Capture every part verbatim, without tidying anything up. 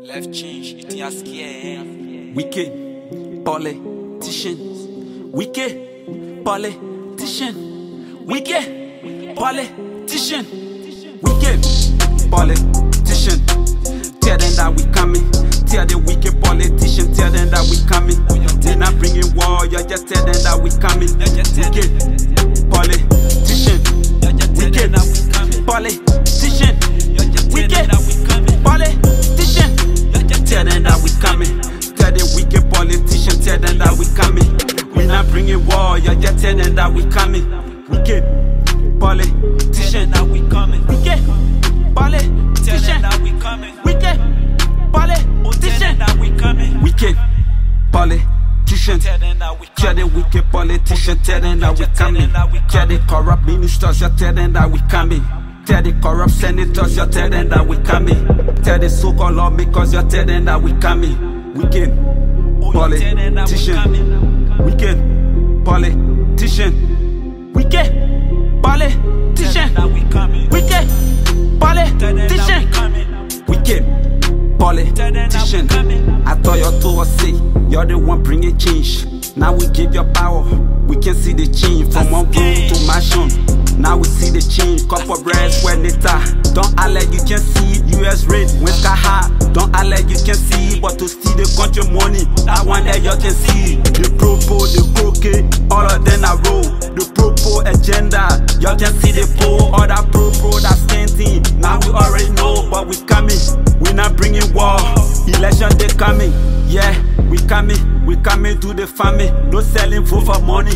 Life change, you think you're scared? Wicked politician, wicked politician, wicked politician, wicked politician. Tell them that we coming. Tell the wicked politician, tell them that we coming. They're not bringing war, you just tell them that we coming. Wicked politician, wicked politician, wicked politician. Tell them that we coming. Tell the wicked politician, tell them that we coming. We not bringing war, you just tell them that we coming. Wicked politician, That we coming. wicked politician, That we coming. wicked politician, That we coming. wicked politician. Tell them that we Tell the coming. wicked politician, tell them that we coming. Tell the corrupt ministers, you tell them that we coming. Tell the corrupt senators, you tell them that we coming. Tell the so-called lawmakers, you tell them that we coming. Wicked politician, wicked politician, wicked politician, That we coming. wicked politician, wicked politician. I thought you told us, say, you're the one bringing change. Now we give your power, we can see the change. From one room to mansion, now we see the change. Couple breads when they tie. Don't act like you can see it. U S rate when sky high. Don't act like you can see it, but to see the country money, that one that you can see. The propo, the croquet, all of them are roll. The propo agenda, you can see the poll. All that propo, that standing. Now we already know, but we coming. We not bringing war. Election they coming. Yeah, we coming. We coming to the family. No selling food for money.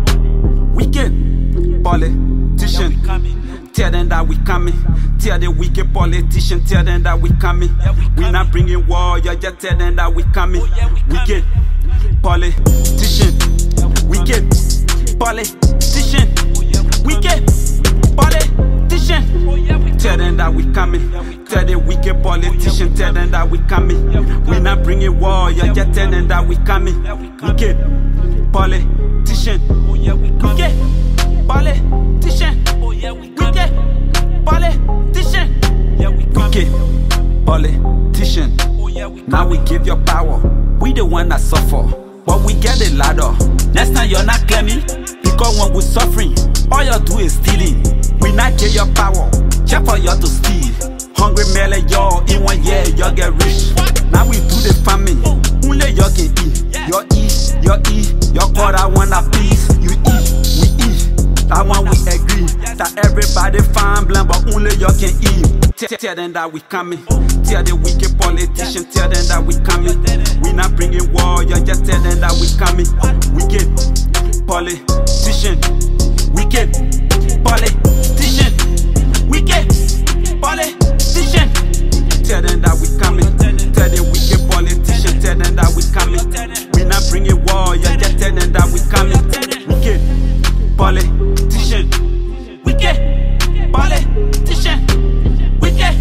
Wicked politician. Tell them that we coming. Tell the wicked politician, tell them that we coming. We not bringing war, you just tell them that we coming. Wicked politician, wicked politician, wicked politician. Tell them that we coming. Tell the wicked politician, tell them that we coming. We not bringing war, you just tell them that we coming. Wicked politician, wicked politician, wicked politician, wicked politician. Now we give your power, we the one that suffer, but we get the ladder. Next time you're not claiming, because when we suffering, all you do is stealing. We not give your power, check for you to steal. Hungry melon, y'all, in one year, you get rich. Now we do the farming, only you can eat. You eat, you eat, you call that one a piece. You eat, we eat, that one we agree. That everybody fine blind, but only you can eat. Tell them that we coming. Tell the wicked politician, tell them that we coming. We not bringing war, you just tell them that we coming. Wicked politician, wicked politician, wicked politician. Tell them that we coming. Tell the wicked politician, tell them that we coming. We not bringing war, you just tell them that we coming. Wicked politician, wicked politician, wicked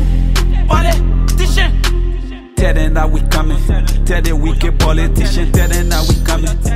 politician. Tell them that we coming. Tell the wicked politician, tell them that we coming.